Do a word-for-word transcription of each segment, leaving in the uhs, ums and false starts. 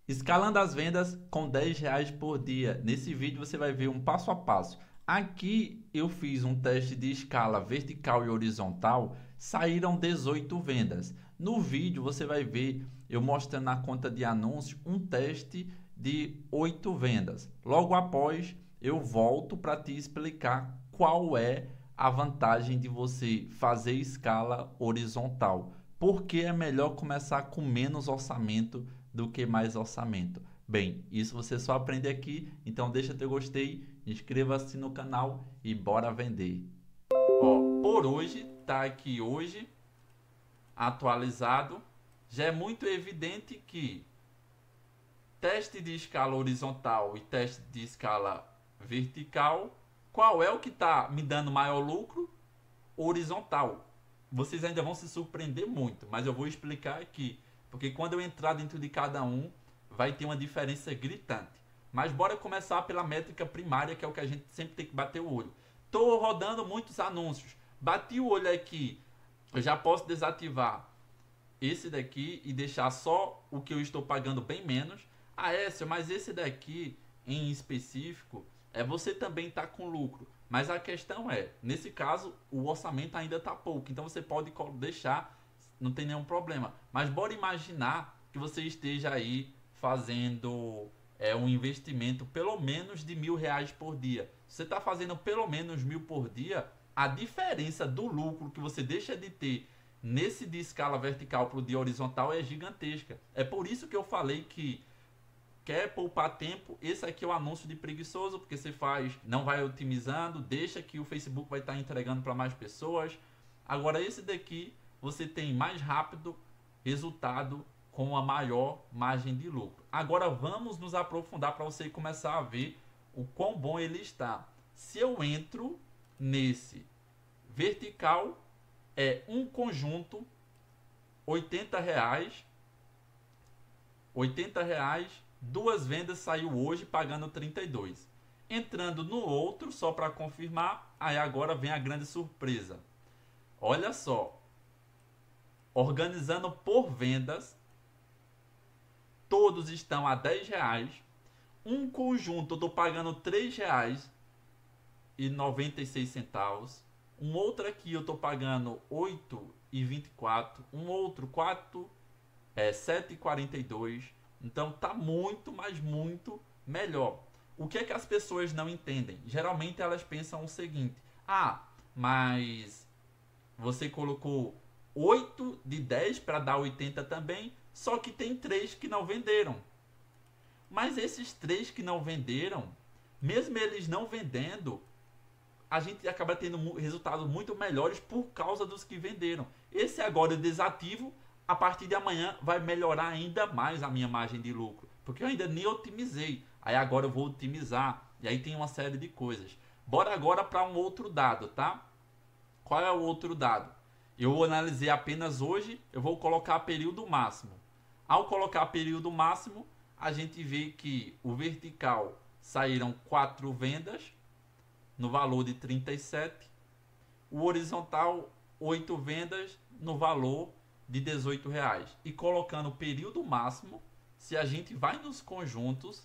Escalando as vendas com dez reais por dia. Nesse vídeo você vai ver um passo a passo. Aqui eu fiz um teste de escala vertical e horizontal, saíram dezoito vendas. No vídeo você vai ver eu mostrando na conta de anúncios um teste de oito vendas. Logo após eu volto para te explicar qual é a vantagem de você fazer escala horizontal. Porque é melhor começar com menos orçamento do que mais orçamento. Bem, isso você só aprende aqui, então deixa teu gostei, inscreva-se no canal e bora vender. Ó, por hoje, tá aqui hoje, atualizado, já é muito evidente que teste de escala horizontal e teste de escala vertical, qual é o que está me dando maior lucro? Horizontal. Vocês ainda vão se surpreender muito, mas eu vou explicar aqui. Porque quando eu entrar dentro de cada um, vai ter uma diferença gritante. Mas bora começar pela métrica primária, que é o que a gente sempre tem que bater o olho. Estou rodando muitos anúncios. Bati o olho aqui. Eu já posso desativar esse daqui e deixar só o que eu estou pagando bem menos. Ah, Écio, mas esse daqui em específico, é você também está com lucro. Mas a questão é, nesse caso, o orçamento ainda está pouco. Então você pode deixar, não tem nenhum problema. Mas bora imaginar que você esteja aí fazendo é, um investimento pelo menos de mil reais por dia. Você está fazendo pelo menos mil por dia, a diferença do lucro que você deixa de ter nesse de escala vertical para o de horizontal é gigantesca. É por isso que eu falei que quer poupar tempo, esse aqui é o anúncio de preguiçoso, porque você faz, não vai otimizando, deixa que o Facebook vai estar entregando para mais pessoas. Agora esse daqui, você tem mais rápido resultado com a maior margem de lucro. Agora vamos nos aprofundar para você começar a ver o quão bom ele está. Se eu entro nesse vertical, é um conjunto, oitenta reais, oitenta reais, duas vendas saiu hoje pagando trinta e dois. Entrando no outro, só para confirmar, aí agora vem a grande surpresa. Olha só, organizando por vendas, todos estão a dez reais. Um conjunto eu estou pagando três reais e noventa e seis centavos. Um outro aqui eu estou pagando oito reais e vinte e quatro. Um outro quatro, é, sete reais e quarenta e dois. Então tá muito, mas muito melhor. O que é que as pessoas não entendem? Geralmente elas pensam o seguinte: ah, mas você colocou oito de dez para dar oitenta também, só que tem três que não venderam. Mas esses três que não venderam, mesmo eles não vendendo, a gente acaba tendo resultados muito melhores por causa dos que venderam. Esse agora eu desativo, a partir de amanhã vai melhorar ainda mais a minha margem de lucro, porque eu ainda nem otimizei. Aí agora eu vou otimizar, e aí tem uma série de coisas. Bora agora para um outro dado, tá? Qual é o outro dado? Eu analisei apenas hoje, eu vou colocar período máximo. Ao colocar período máximo, a gente vê que o vertical saíram quatro vendas no valor de trinta e sete, o horizontal oito vendas no valor de dezoito reais. E colocando o período máximo, se a gente vai nos conjuntos,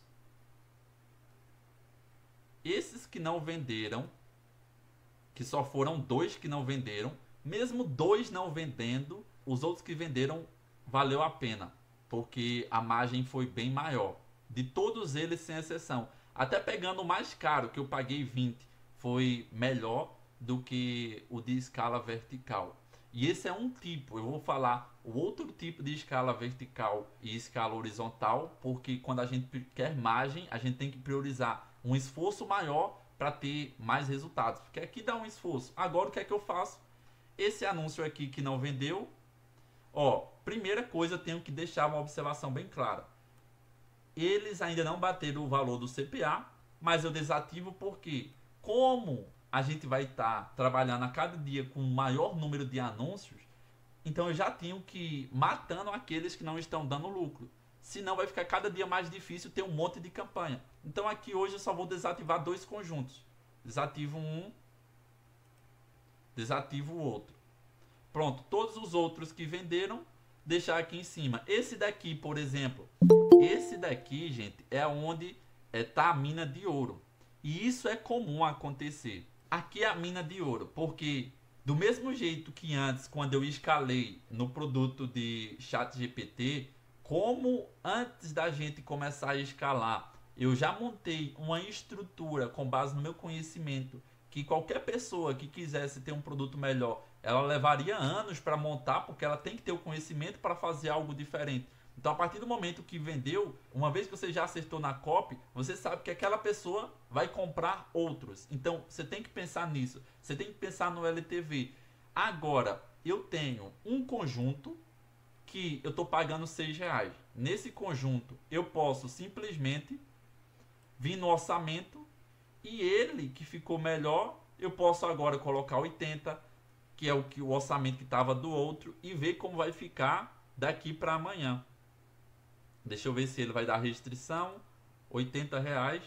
esses que não venderam, que só foram dois que não venderam, mesmo dois não vendendo, os outros que venderam valeu a pena, porque a margem foi bem maior. De todos eles, sem exceção. Até pegando o mais caro, que eu paguei vinte, foi melhor do que o de escala vertical. E esse é um tipo, eu vou falar o outro tipo de escala vertical e escala horizontal, porque quando a gente quer margem, a gente tem que priorizar um esforço maior para ter mais resultados. Porque aqui dá um esforço. Agora o que é que eu faço? Esse anúncio aqui que não vendeu, ó, primeira coisa, eu tenho que deixar uma observação bem clara. Eles ainda não bateram o valor do C P A, mas eu desativo porque, como a gente vai estar tá trabalhando a cada dia com um maior número de anúncios, então eu já tenho que ir matando aqueles que não estão dando lucro. Senão vai ficar cada dia mais difícil ter um monte de campanha. Então aqui hoje eu só vou desativar dois conjuntos. Desativo um, desativo o outro. Pronto, todos os outros que venderam, deixar aqui em cima. Esse daqui, por exemplo, Esse daqui, gente, é onde está a mina de ouro. E isso é comum acontecer. Aqui é a mina de ouro, porque do mesmo jeito que antes, quando eu escalei no produto de ChatGPT, como antes da gente começar a escalar, eu já montei uma estrutura com base no meu conhecimento, que qualquer pessoa que quisesse ter um produto melhor, ela levaria anos para montar, porque ela tem que ter o conhecimento para fazer algo diferente. Então, a partir do momento que vendeu, uma vez que você já acertou na copy, você sabe que aquela pessoa vai comprar outros. Então, você tem que pensar nisso. Você tem que pensar no L T V. Agora, eu tenho um conjunto que eu estou pagando seis reais. Nesse conjunto, eu posso simplesmente vir no orçamento e ele que ficou melhor, eu posso agora colocar oitenta, que é o, que, o orçamento que estava do outro, e ver como vai ficar daqui para amanhã. Deixa eu ver se ele vai dar restrição. oitenta reais.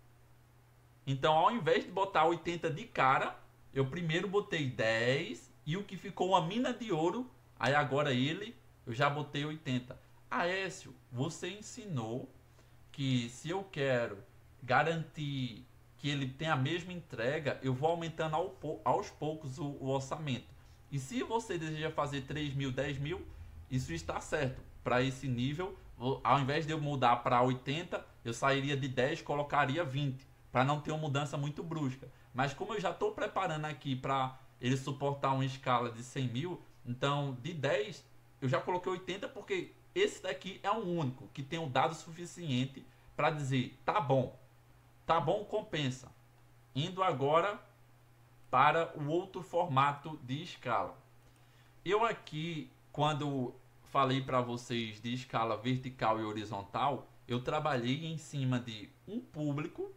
Então, ao invés de botar oitenta de cara, eu primeiro botei dez. E o que ficou uma mina de ouro. Aí agora ele, eu já botei oitenta. Aécio, você ensinou que se eu quero garantir que ele tenha a mesma entrega, eu vou aumentando ao, aos poucos o, o orçamento. E se você deseja fazer três mil, dez mil, isso está certo. Para esse nível, ao invés de eu mudar para oitenta, eu sairia de dez, colocaria vinte, para não ter uma mudança muito brusca. Mas como eu já estou preparando aqui para ele suportar uma escala de cem mil, então de dez eu já coloquei oitenta, porque esse daqui é o único que tem um dado suficiente para dizer, tá bom, tá bom, compensa. Indo agora para o outro formato de escala. Eu aqui, quando falei para vocês de escala vertical e horizontal, eu trabalhei em cima de um público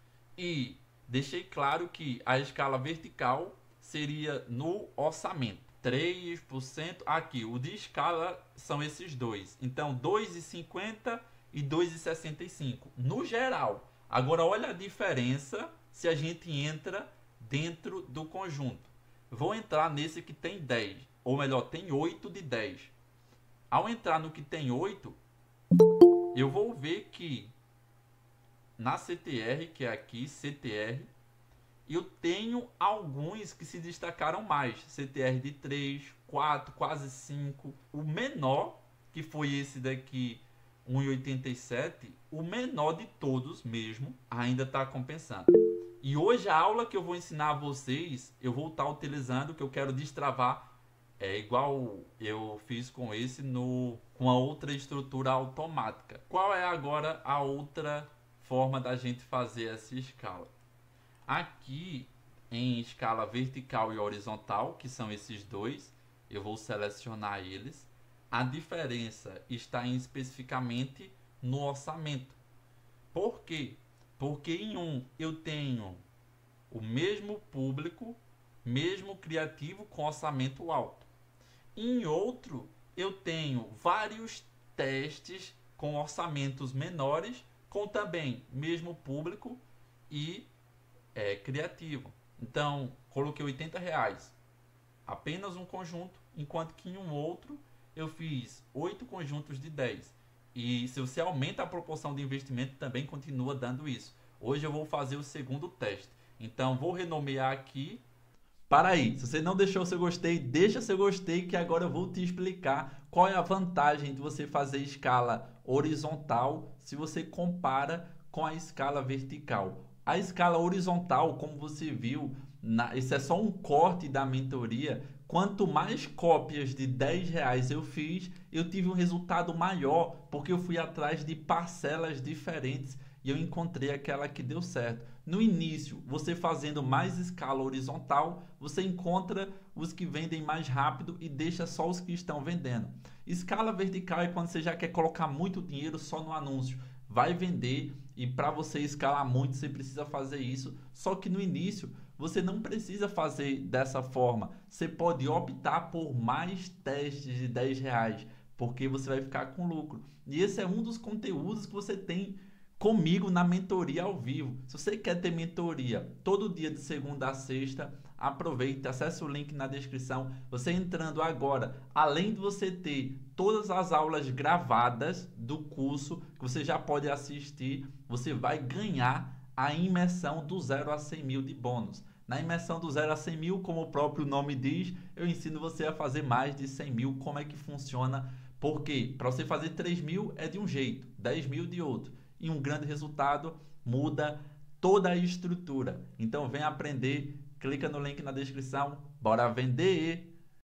e deixei claro que a escala vertical seria no orçamento. três por cento aqui, o de escala são esses dois. Então, dois vírgula cinquenta e dois vírgula sessenta e cinco no geral. Agora, olha a diferença se a gente entra dentro do conjunto. Vou entrar nesse que tem dez, ou melhor, tem oito de dez. Ao entrar no que tem oito, eu vou ver que na C T R, que é aqui, C T R, eu tenho alguns que se destacaram mais. C T R de três, quatro, quase cinco. O menor, que foi esse daqui, um vírgula oitenta e sete, o menor de todos mesmo, ainda está compensando. E hoje a aula que eu vou ensinar a vocês, eu vou estar utilizando, que eu quero destravar, é igual eu fiz com esse no, com a outra estrutura automática. Qual é agora a outra forma da gente fazer essa escala? Aqui em escala vertical e horizontal, que são esses dois, eu vou selecionar eles. A diferença está em, especificamente no orçamento. Por quê? Porque em um eu tenho o mesmo público, mesmo criativo com orçamento alto. Em outro, eu tenho vários testes com orçamentos menores, com também mesmo público e é, criativo. Então, coloquei oitenta reais, apenas um conjunto, enquanto que em um outro eu fiz oito conjuntos de dez. E se você aumenta a proporção de investimento, também continua dando isso. Hoje eu vou fazer o segundo teste. Então, vou renomear aqui. Para aí, se você não deixou seu gostei, deixa seu gostei, que agora eu vou te explicar qual é a vantagem de você fazer escala horizontal se você compara com a escala vertical. A escala horizontal, como você viu, na, isso é só um corte da mentoria. Quanto mais cópias de dez reais eu fiz, eu tive um resultado maior, porque eu fui atrás de parcelas diferentes e eu encontrei aquela que deu certo. No início, você fazendo mais escala horizontal, você encontra os que vendem mais rápido e deixa só os que estão vendendo. Escala vertical é quando você já quer colocar muito dinheiro só no anúncio. Vai vender e para você escalar muito, você precisa fazer isso. Só que no início, você não precisa fazer dessa forma. Você pode optar por mais testes de dez reais, porque você vai ficar com lucro. E esse é um dos conteúdos que você tem comigo na mentoria ao vivo. Se você quer ter mentoria todo dia de segunda a sexta, aproveita, acesse o link na descrição. Você entrando agora, além de você ter todas as aulas gravadas do curso que você já pode assistir, você vai ganhar a imersão do zero a cem mil de bônus. Na imersão do zero a cem mil, como o próprio nome diz, eu ensino você a fazer mais de cem mil. Como é que funciona? Porque para você fazer três mil é de um jeito, dez mil de outro. E um grande resultado muda toda a estrutura. Então vem aprender, clica no link na descrição, bora vender!